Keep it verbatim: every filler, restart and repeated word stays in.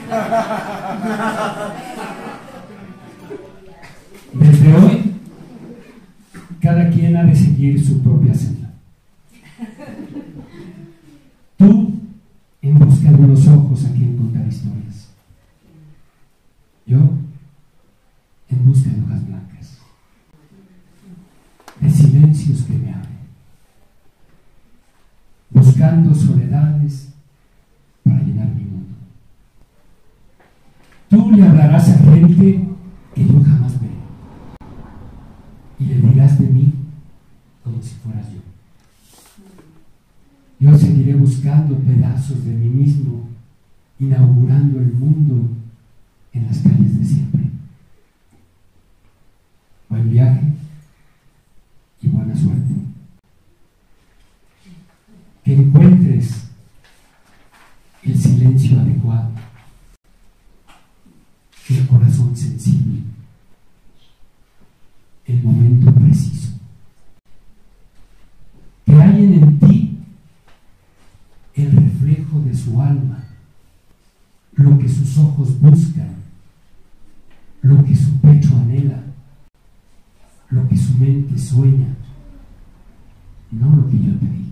Desde hoy, cada quien ha de seguir su propia senda. Tú, en busca de unos ojos a quien contar historias. Yo, en busca de hojas blancas, de silencios que me abren, buscando soledades para llenar mi mundo. Tú le hablarás a gente que yo jamás veré y le dirás de mí como si fueras yo. Yo seguiré buscando pedazos de mí mismo, inaugurando el mundo en las calles de siempre. Buen viaje y buena suerte. Que encuentres el silencio adecuado, el corazón sensible, el momento preciso. Que hallen en ti el reflejo de su alma, lo que sus ojos buscan, lo que su pecho anhela, lo que su mente sueña, no lo que yo te digo.